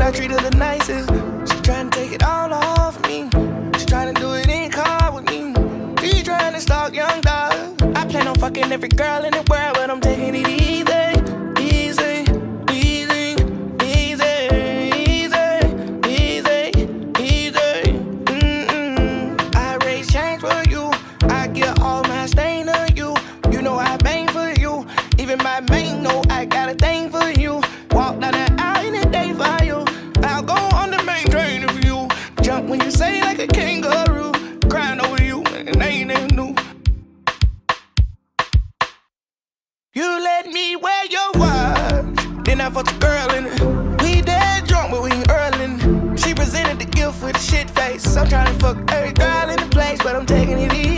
I treat her the nicest. She tryna take it all off me. She tryna do it in car with me. She tryna stalk young dog. I plan on fucking every girl in the world, but I'm taking it easy. Easy, easy, easy, easy, easy, easy. I raise change for you. I get all my stain on you. You know I bang for you. Even my main know I got a thing for you. Walk down the aisle in a day for you. I'll go on the main train of you. Jump when you say like a kangaroo. Crying over you and ain't nothing new. You let me wear your watch. Then I fucked a girl in it. We dead drunk, but we ain't early. She presented the gift with a shit face. I'm trying to fuck every girl in the place, but I'm taking it easy.